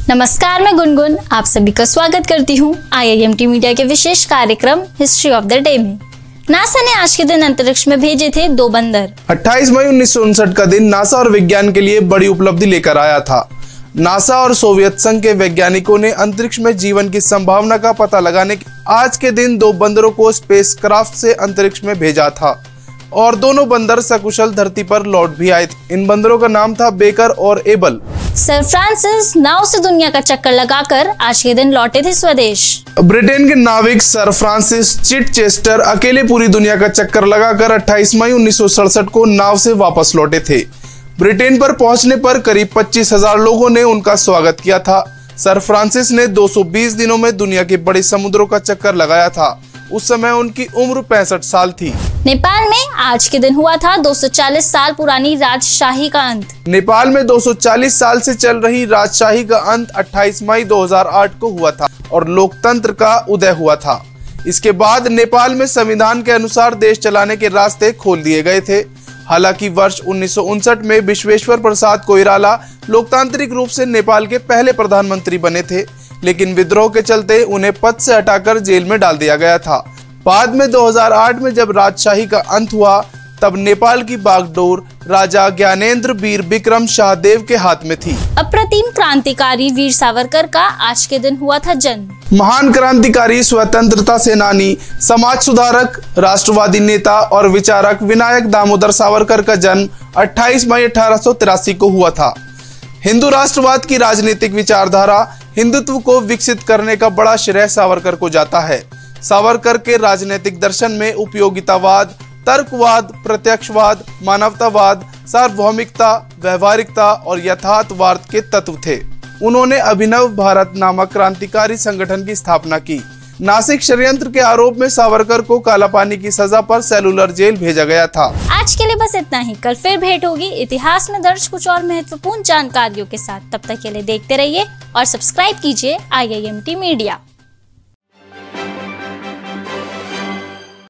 नमस्कार, मैं गुनगुन आप सभी का स्वागत करती हूँ IIMT मीडिया के विशेष कार्यक्रम हिस्ट्री ऑफ द डे में। नासा ने आज के दिन अंतरिक्ष में भेजे थे 2 बंदर। 28 मई 1959 का दिन नासा और विज्ञान के लिए बड़ी उपलब्धि लेकर आया था। नासा और सोवियत संघ के वैज्ञानिकों ने अंतरिक्ष में जीवन की संभावना का पता लगाने के आज के दिन 2 बंदरों को स्पेसक्राफ्ट से अंतरिक्ष में भेजा था और दोनों बंदर सकुशल धरती पर लौट भी आए थे। इन बंदरों का नाम था बेकर और एबल। सर फ्रांसिस नाव से दुनिया का चक्कर लगाकर आज के दिन लौटे थे स्वदेश। ब्रिटेन के नाविक सर फ्रांसिस चिटचेस्टर अकेले पूरी दुनिया का चक्कर लगाकर 28 मई 1967 को नाव से वापस लौटे थे। ब्रिटेन पर पहुंचने पर करीब 25,000 लोगों ने उनका स्वागत किया था। सर फ्रांसिस ने 220 दिनों में दुनिया के बड़े समुद्रों का चक्कर लगाया था। उस समय उनकी उम्र 65 साल थी। नेपाल में आज के दिन हुआ था 240 साल पुरानी राजशाही का अंत। नेपाल में 240 साल से चल रही राजशाही का अंत 28 मई 2008 को हुआ था और लोकतंत्र का उदय हुआ था। इसके बाद नेपाल में संविधान के अनुसार देश चलाने के रास्ते खोल दिए गए थे। हालांकि वर्ष 1959 में विश्वेश्वर प्रसाद कोइराला लोकतांत्रिक रूप से नेपाल के पहले प्रधानमंत्री बने थे, लेकिन विद्रोह के चलते उन्हें पद से हटाकर जेल में डाल दिया गया था। बाद में 2008 में जब राजशाही का अंत हुआ तब नेपाल की बागडोर राजा ज्ञानेंद्र वीर विक्रम शाहदेव के हाथ में थी। अप्रतिम क्रांतिकारी वीर सावरकर का आज के दिन हुआ था जन्म। महान क्रांतिकारी, स्वतंत्रता सेनानी, समाज सुधारक, राष्ट्रवादी नेता और विचारक विनायक दामोदर सावरकर का जन्म 28 मई 1883 को हुआ था। हिंदू राष्ट्रवाद की राजनीतिक विचारधारा हिंदुत्व को विकसित करने का बड़ा श्रेय सावरकर को जाता है। सावरकर के राजनीतिक दर्शन में उपयोगितावाद, तर्कवाद, प्रत्यक्षवाद, मानवतावाद, सार्वभौमिकता, व्यवहारिकता और यथार्थवाद के तत्व थे। उन्होंने अभिनव भारत नामक क्रांतिकारी संगठन की स्थापना की। नासिक षड्यंत्र के आरोप में सावरकर को कालापानी की सजा पर सेलुलर जेल भेजा गया था। आज के लिए बस इतना ही। कल फिर भेंट होगी इतिहास में दर्ज कुछ और महत्वपूर्ण जानकारियों के साथ। तब तक के लिए देखते रहिए और सब्सक्राइब कीजिए IIMT मीडिया।